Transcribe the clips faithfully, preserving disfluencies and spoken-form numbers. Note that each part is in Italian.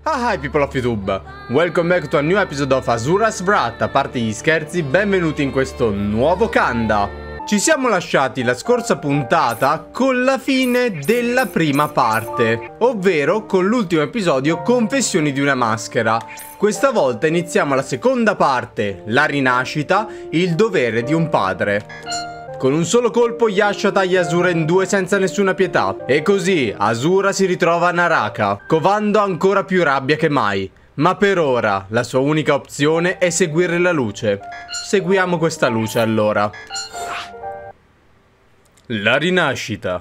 Ah, hi people of YouTube, welcome back to a new episode of Asura's Wrath. A parte gli scherzi, benvenuti in questo nuovo Kanda. Ci siamo lasciati la scorsa puntata con la fine della prima parte, ovvero con l'ultimo episodio Confessioni di una maschera. Questa volta iniziamo la seconda parte, la rinascita, il dovere di un padre. Con un solo colpo Yasha taglia Asura in due senza nessuna pietà. E così Asura si ritrova a Naraka, covando ancora più rabbia che mai. Ma per ora la sua unica opzione è seguire la luce. Seguiamo questa luce allora. La rinascita.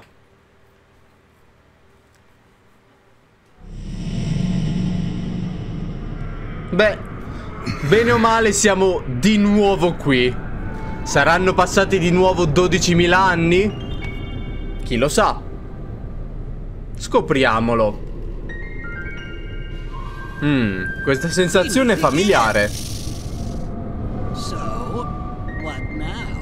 Beh, bene o male siamo di nuovo qui. Saranno passati di nuovo dodicimila anni? Chi lo sa? Scopriamolo. Hmm, questa sensazione è familiare. So, what now?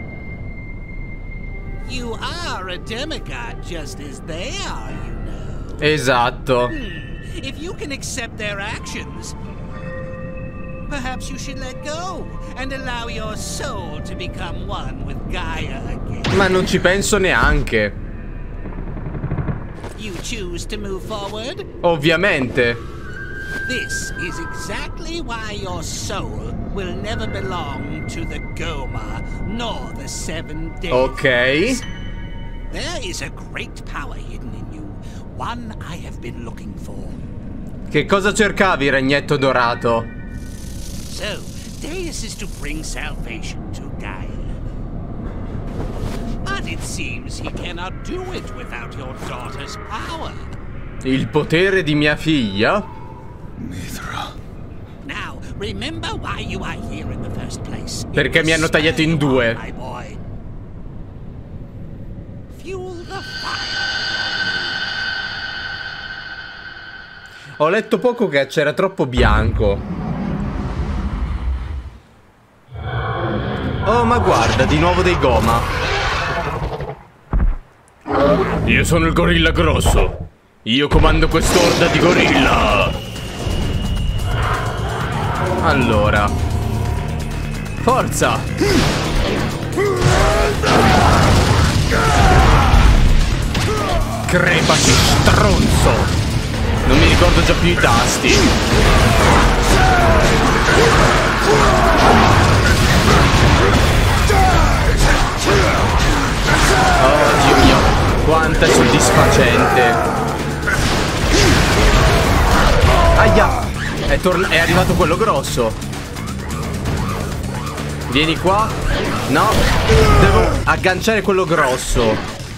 You are a demigod just as they are, you know. Esatto. Hmm. If you can accept their actions, perhaps you should let go and allow your soul to become one with Gaia again. Ma non ci penso neanche. You choose to move forward? Ovviamente. This is exactly why your soul will never belong to the Goma nor the Seven Days. Ok. There is a great power hidden in you, one I have been looking for. Che cosa cercavi, Regnetto Dorato? So, Deus is to bring salvation to Gaia. But it seems he cannot do it without your daughter's power. Il potere di mia figlia? Mithra. Now, remember why you are here in the first place. Perché mi hanno tagliato in due. My boy. Fuel the fire. Ho letto poco che c'era troppo bianco. Oh, ma guarda, di nuovo dei Goma. Io sono il gorilla grosso. Io comando quest'orda di gorilla. Allora. Forza. Crepaci, stronzo. Non mi ricordo già più i tasti. Oh Dio mio, quanto è soddisfacente. Aia, è, è arrivato quello grosso. Vieni qua. No, devo agganciare quello grosso.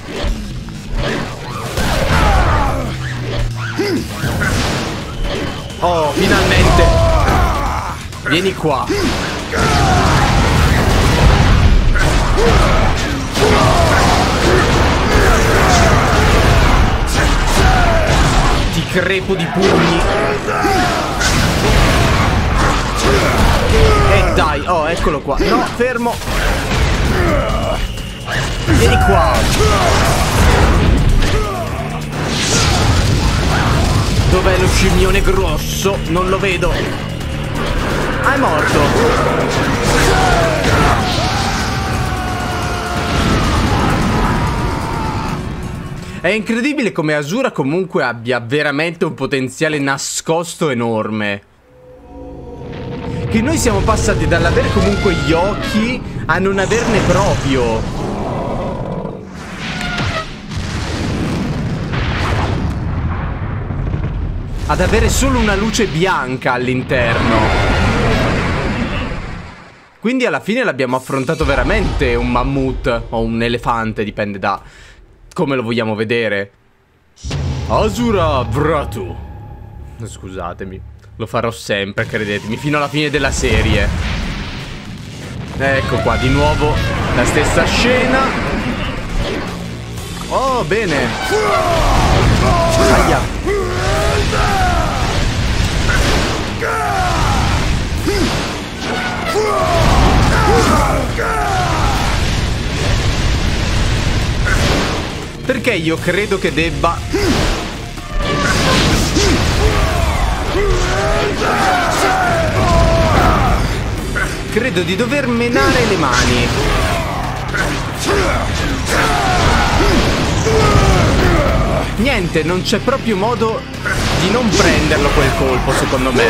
Oh, finalmente. Vieni qua. Ti crepo di pugni. E dai, oh, eccolo qua. No, fermo. Vieni qua. Dov'è lo scimmione grosso? Non lo vedo. Ah, è morto. È incredibile come Asura comunque abbia veramente un potenziale nascosto enorme. Che noi siamo passati dall'avere comunque gli occhi a non averne proprio. Ad avere solo una luce bianca all'interno. Quindi alla fine l'abbiamo affrontato veramente un mammut o un elefante, dipende da come lo vogliamo vedere. Asura Vratu. Scusatemi, lo farò sempre, credetemi, fino alla fine della serie. Ecco qua, di nuovo la stessa scena. Oh, bene. Aia. Perché io credo che debba Credo di dover menare le mani. Niente, non c'è proprio modo di non prenderlo quel colpo, secondo me.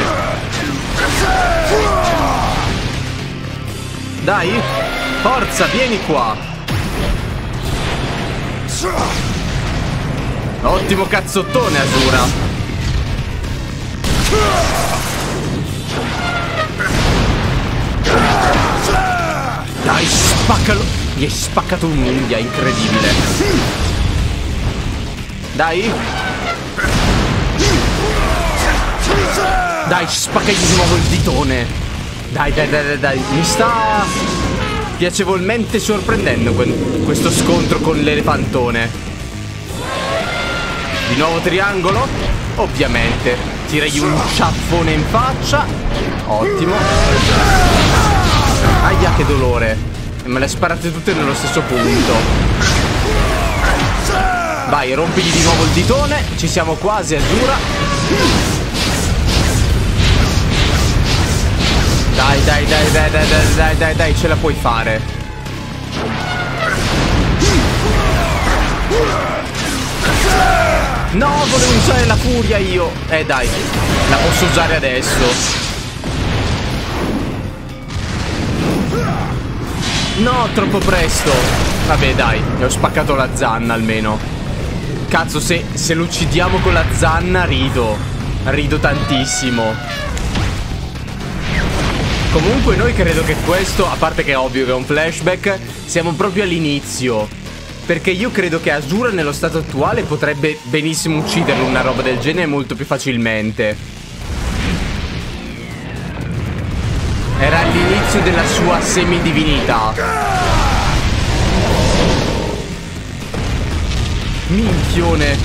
Dai, forza, vieni qua. Ottimo cazzottone, Asura. Dai, spaccalo. Gli hai spaccato un'unghia, incredibile. Dai. Dai, spaccagli di nuovo il ditone. Dai, dai, dai, dai, dai. Mi sta piacevolmente sorprendendo questo scontro con l'elefantone. Di nuovo triangolo. Ovviamente. Tiragli un ciaffone in faccia. Ottimo. Aia, che dolore. E me le sparate tutte nello stesso punto. Vai, rompigli di nuovo il ditone. Ci siamo quasi, Asura. Dai, dai, dai, dai, dai, dai, dai, dai, dai, ce la puoi fare. No, volevo usare la furia io. Eh, dai, la posso usare adesso. No, troppo presto. Vabbè, dai, gli ho spaccato la zanna almeno. Cazzo, se, se lo uccidiamo con la zanna rido. Rido tantissimo. Comunque noi credo che questo, a parte che è ovvio che è un flashback, siamo proprio all'inizio. Perché io credo che Asura nello stato attuale potrebbe benissimo ucciderlo una roba del genere molto più facilmente. Era all'inizio della sua semidivinità. Minchione.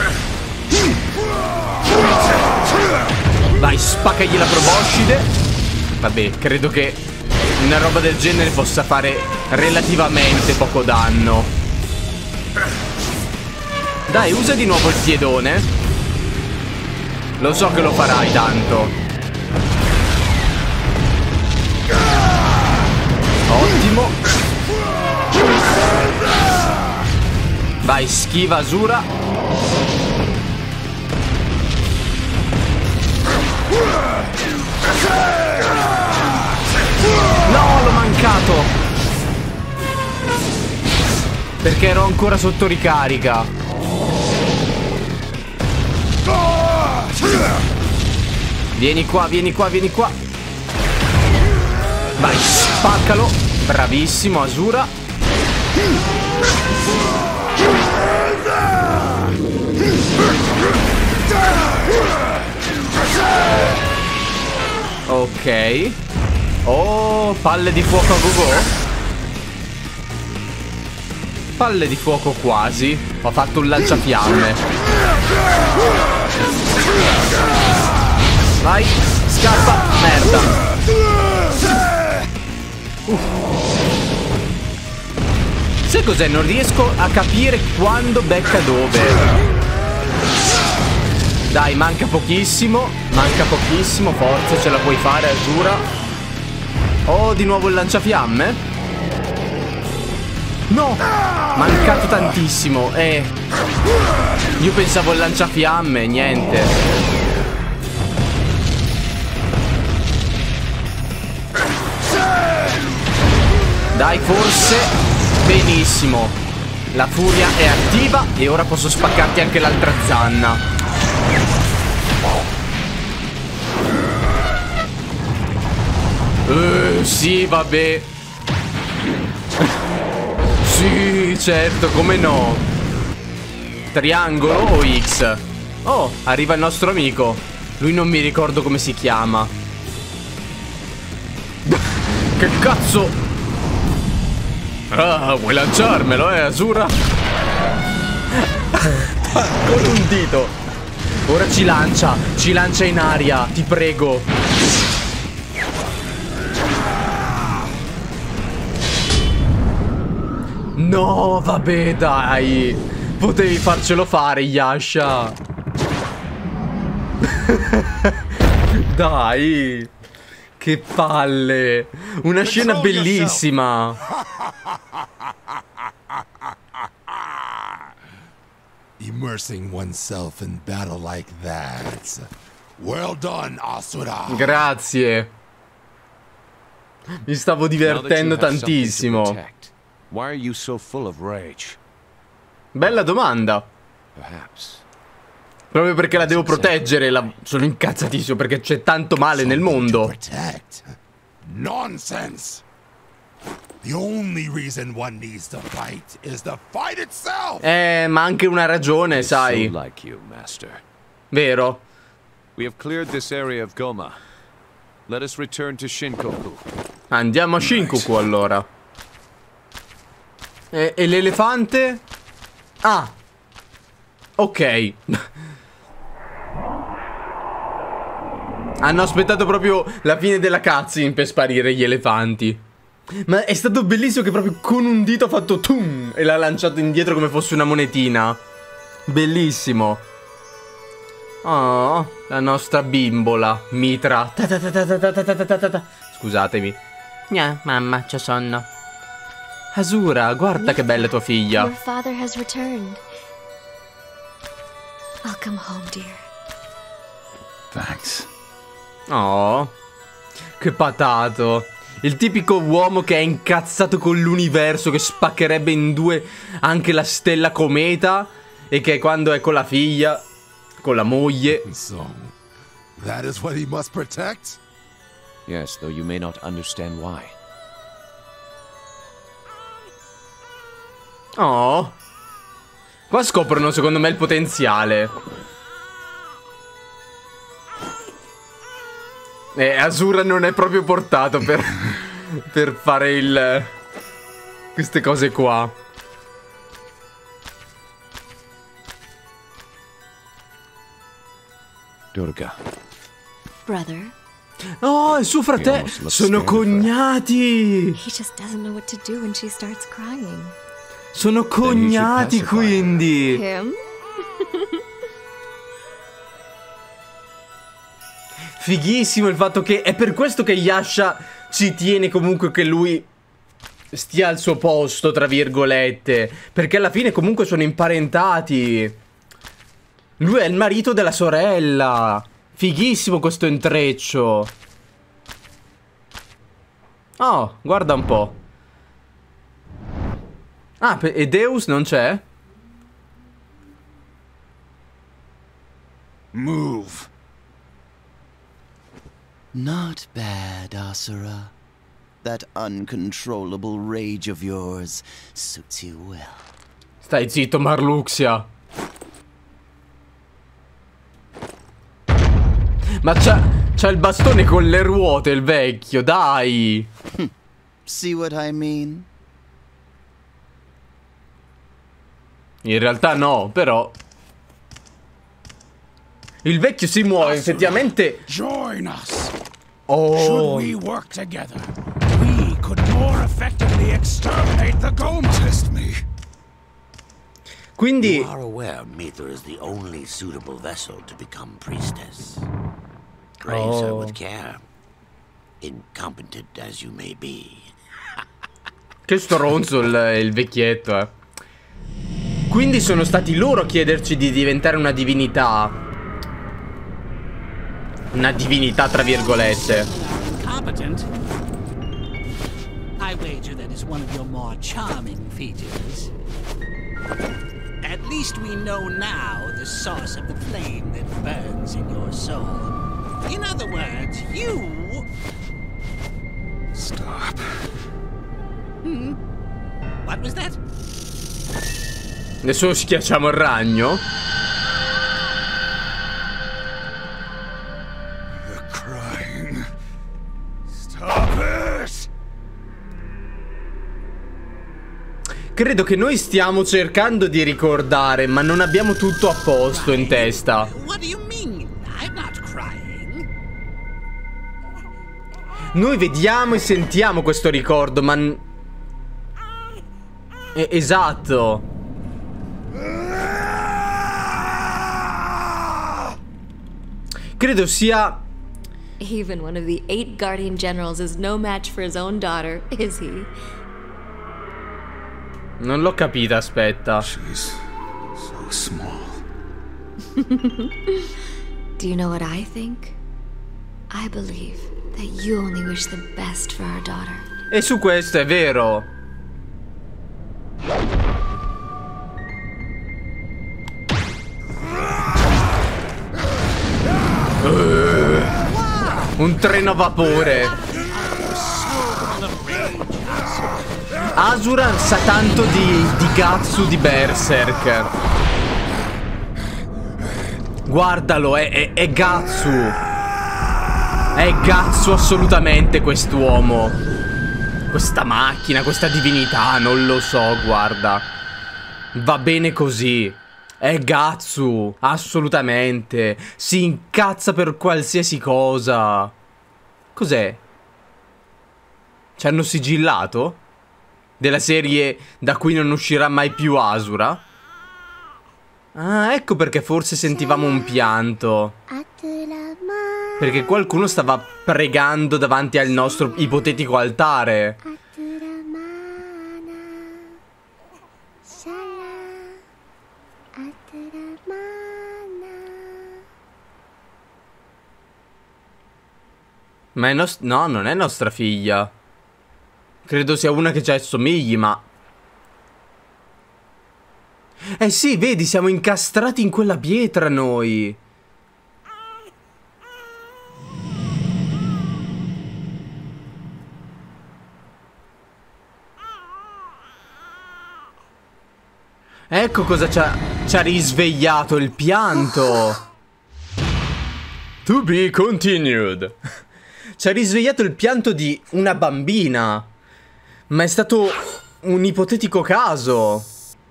Vai, spaccagli la proboscide. Vabbè, credo che una roba del genere possa fare relativamente poco danno. Dai, usa di nuovo il piedone. Lo so che lo farai tanto. Ottimo. Vai, schiva, Asura. No, l'ho mancato. Perché ero ancora sotto ricarica. Vieni qua, vieni qua, vieni qua. Vai, spaccalo. Bravissimo, Asura. Ok. Oh, palle di fuoco a go-go. Palle di fuoco quasi. Ho fatto un lanciafiamme. Vai, scappa. Merda. Uff. Sai cos'è? Non riesco a capire quando becca dove. Dai, manca pochissimo. Manca pochissimo, forza, ce la puoi fare, Asura. Oh, di nuovo il lanciafiamme? No, mancato tantissimo. Eh, io pensavo al lanciafiamme, niente. Dai, forse. Benissimo. La furia è attiva e ora posso spaccarti anche l'altra zanna. Uh, sì, vabbè. Sì, certo, come no. Triangolo o X? Oh, arriva il nostro amico. Lui non mi ricordo come si chiama. Che cazzo? Ah, vuoi lanciarmelo, eh, Asura? Con un dito. Ora ci lancia, ci lancia in aria, ti prego. No, vabbè, dai. Potevi farcelo fare, Yasha. Dai. Che Che palle. Una scena bellissima. Immersing oneself in battle like that. Well done, Asura. Grazie. Mi stavo divertendo tantissimo. Why are you so full of rage? Bella domanda. Perhaps. Proprio perché la devo proteggere, la... sono incazzatissimo perché c'è tanto male nel mondo. Protect. Nonsense. The only reason one needs to fight is the fight itself. Eh, ma anche una ragione, sai. So like you, Master. Vero? We have cleared this area of Goma. Let us return to Shinkoku. Andiamo a Shinkoku allora. E, e l'elefante? Ah. Ok. Hanno aspettato proprio la fine della cutscene per sparire gli elefanti. Ma è stato bellissimo che proprio con un dito ha fatto tum e l'ha lanciato indietro come fosse una monetina. Bellissimo. Oh, la nostra bimbola Mitra. Ta ta ta ta ta ta ta ta ta. Scusatemi. Nya, mamma, c'ho sonno. Asura, guarda Mitra, che bella tua figlia. Your father has returned. I'll come home, dear. Thanks. Oh, che patato. Il tipico uomo che è incazzato con l'universo, che spaccherebbe in due anche la stella cometa, e che quando è con la figlia, con la moglie. So, that is what he must protect? Yes, though you may not understand why. Oh. Qua scoprono secondo me il potenziale. Eh, Asura non è proprio portato per, per fare il... queste cose qua. Durga. Brother. Oh, il suo fratello. Sono cognati. He just doesn't know what to do when she starts crying. Sono cognati quindi. Him? Fighissimo il fatto che è per questo che Yasha ci tiene comunque che lui stia al suo posto, tra virgolette, perché alla fine comunque sono imparentati. Lui è il marito della sorella. Fighissimo questo intreccio. Oh, guarda un po'. Ah, e Deus non c'è? Move. Not bad, Asura. That uncontrollable rage of yours suits you well. Stai zitto, Marluxia. Ma c'ha, c'ha il bastone con le ruote, il vecchio, dai. See what I mean? In realtà no, però. Il vecchio si muove, effettivamente. Join us. Oh. Should we work together, we could more effectively exterminate the Goma. Test me. Quindi You are aware Mithra is the only suitable vessel to become priestess. Raise her Oh. with care, incompetent as you may be. che stronzo il, il vecchietto, eh. Quindi sono stati loro a chiederci di diventare una divinità. Una divinità tra virgolette. Competent? I wager that is one of your more charming features. At least we know now the source of the flame that burns in your soul. In other words, you... Stop. Hmm? What was that? Adesso schiacciamo il ragno. You're crying. Stop it! Credo che noi stiamo cercando di ricordare, ma non abbiamo tutto a posto in testa. What do you mean? I'm not crying. Noi vediamo e sentiamo questo ricordo, ma... Eh, esatto. Credo sia Even one of the eight guardian generals is no match for his own daughter, is he? Non l'ho capita, aspetta. She's so small. Do you know what I think? I believe that you only wish the best for our daughter. E su questo è vero. Uh, un treno a vapore. Asura sa tanto di, di Gatsu di Berserk. Guardalo, è, è, è Gatsu. È Gatsu assolutamente quest'uomo. Questa macchina, questa divinità, non lo so, guarda. Va bene così. È Gatsu, assolutamente. Si incazza per qualsiasi cosa. Cos'è? Ci hanno sigillato? Della serie da cui non uscirà mai più Asura? Ah, ecco perché forse sentivamo un pianto. Perché qualcuno stava pregando davanti al nostro ipotetico altare. Ma è nost- no, non è nostra figlia. Credo sia una che ci assomigli, ma... Eh sì, vedi, siamo incastrati in quella pietra noi. Ecco cosa ci ha, ci ha risvegliato il pianto. To be continued. Ci ha risvegliato il pianto di una bambina. Ma è stato un ipotetico caso.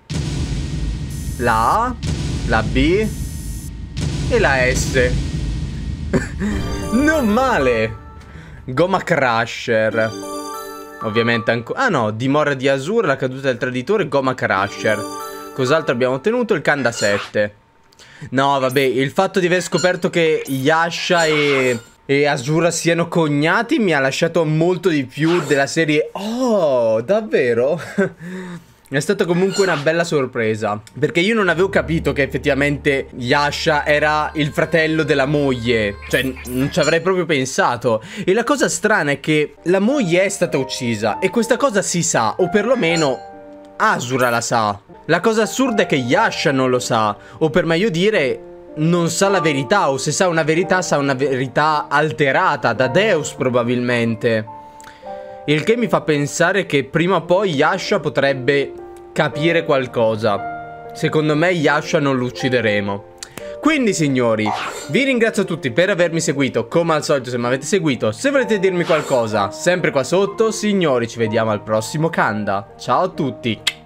La A, la B e la S. Non male. Goma Crusher. Ovviamente ancora... Ah no, dimora di Asura, la caduta del traditore, Goma Crusher. Cos'altro abbiamo ottenuto? Il Kanda sette. No, vabbè, il fatto di aver scoperto che Yasha e... e Asura siano cognati mi ha lasciato molto di più della serie. Oh, davvero? È stata comunque una bella sorpresa, perché io non avevo capito che effettivamente Yasha era il fratello della moglie. Cioè, non ci avrei proprio pensato. E la cosa strana è che la moglie è stata uccisa, e questa cosa si sa, o perlomeno Asura la sa. La cosa assurda è che Yasha non lo sa, o per meglio dire... non sa la verità, o se sa una verità sa una verità alterata da Deus probabilmente. Il che mi fa pensare che prima o poi Yasha potrebbe capire qualcosa. Secondo me Yasha non lo uccideremo. Quindi signori, vi ringrazio tutti per avermi seguito. Come al solito, se mi avete seguito, se volete dirmi qualcosa, sempre qua sotto. Signori, ci vediamo al prossimo Kanda. Ciao a tutti.